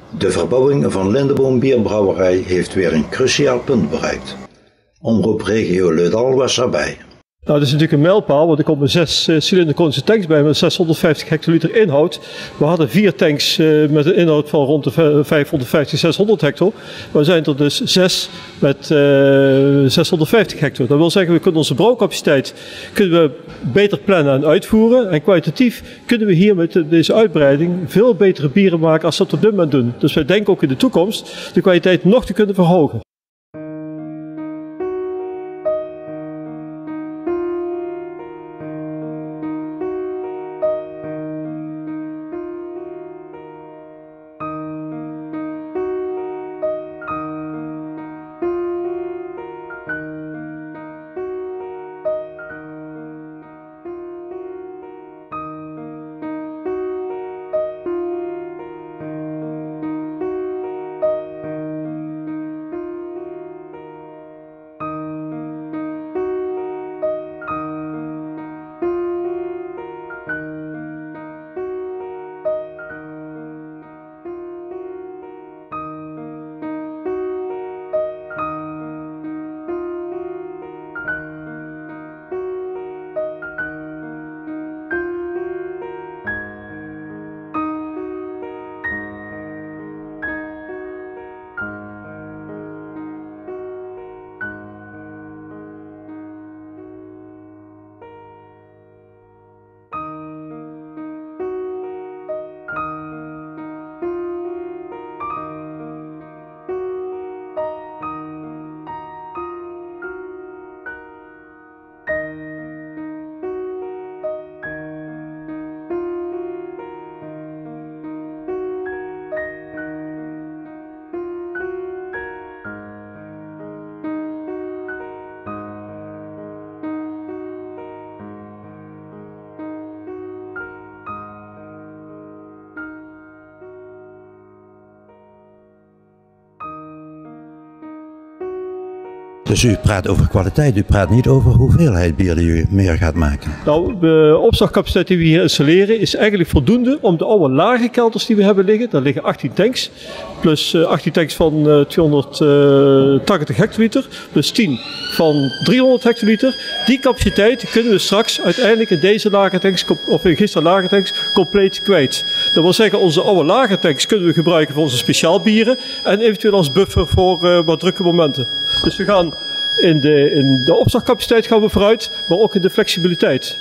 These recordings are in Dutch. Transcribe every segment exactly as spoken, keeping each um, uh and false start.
De verbouwing van Lindeboom Bierbrouwerij heeft weer een cruciaal punt bereikt. Omroep Regio Leudal was erbij. Nou, dat is natuurlijk een mijlpaal, want er komen zes uh, cilinderkonische tanks bij met zeshonderdvijftig hectoliter inhoud. We hadden vier tanks uh, met een inhoud van rond de vijfhonderdvijftig, zeshonderd hecto. Maar er zijn er dus zes met uh, zeshonderdvijftig hecto. Dat wil zeggen, we kunnen onze brouwcapaciteit kunnen we beter plannen en uitvoeren. En kwalitatief kunnen we hier met deze uitbreiding veel betere bieren maken als we dat op dit moment doen. Dus wij denken ook in de toekomst de kwaliteit nog te kunnen verhogen. Dus u praat over kwaliteit, u praat niet over hoeveelheid bier die u meer gaat maken? Nou, de opslagcapaciteit die we hier installeren is eigenlijk voldoende om de oude lage kelders die we hebben liggen, daar liggen achttien tanks, plus uh, achttien tanks van uh, tweehonderdtachtig hectoliter, plus tien van driehonderd hectoliter. Die capaciteit kunnen we straks uiteindelijk in deze lage tanks, of in gisteren lage tanks, compleet kwijt. Dat wil zeggen, onze oude lage tanks kunnen we gebruiken voor onze speciaalbieren en eventueel als buffer voor uh, wat drukke momenten. Dus we gaan in de, in de opslagcapaciteit gaan we vooruit, maar ook in de flexibiliteit.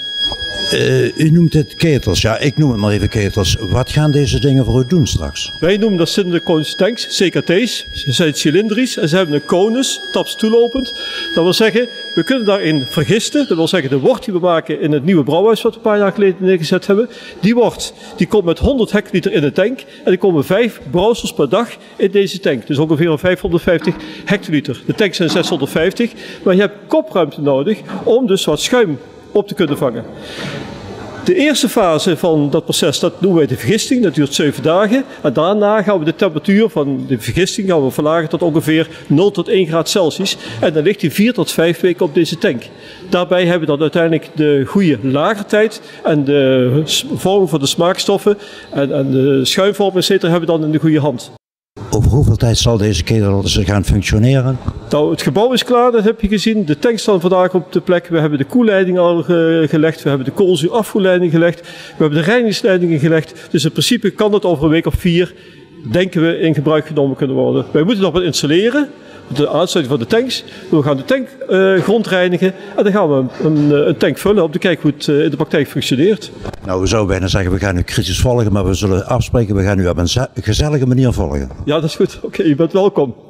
Uh, u noemt het ketels, ja, ik noem het maar even ketels. Wat gaan deze dingen voor u doen straks? Wij noemen dat cilinderkonische tanks, C K T's. Ze zijn cilindrisch en ze hebben een konus, taps toelopend. Dat wil zeggen, we kunnen daarin vergisten. Dat wil zeggen, de wort die we maken in het nieuwe brouwhuis wat we een paar jaar geleden neergezet hebben. Die wort, die komt met honderd hectoliter in de tank. En er komen vijf brouwsels per dag in deze tank. Dus ongeveer vijfhonderdvijftig hectoliter. De tanks zijn zeshonderdvijftig, maar je hebt kopruimte nodig om dus wat schuim op te kunnen vangen. De eerste fase van dat proces, dat noemen wij de vergisting, dat duurt zeven dagen. En daarna gaan we de temperatuur van de vergisting gaan we verlagen tot ongeveer nul tot één graad Celsius. En dan ligt die vier tot vijf weken op deze tank. Daarbij hebben we dan uiteindelijk de goede lagertijd en de vorming van de smaakstoffen en, en de schuimvorm et cetera hebben we dan in de goede hand. Over hoeveel tijd zal deze ketel gaan functioneren? Nou, het gebouw is klaar, dat heb je gezien. De tanks staan vandaag op de plek. We hebben de koelleiding al ge gelegd. We hebben de koolzuurafvoerleiding gelegd. We hebben de reinigingsleidingen gelegd. Dus in principe kan dat over een week of vier, denken we, in gebruik genomen kunnen worden. Wij moeten nog wat installeren. De aansluiting van de tanks. We gaan de tank uh, grondreinigen. En dan gaan we een, een tank vullen om te kijken hoe het uh, in de praktijk functioneert. Nou, we zouden bijna zeggen, we gaan nu kritisch volgen, maar we zullen afspreken, we gaan u op een gezellige manier volgen. Ja, dat is goed. Oké, okay, je bent welkom.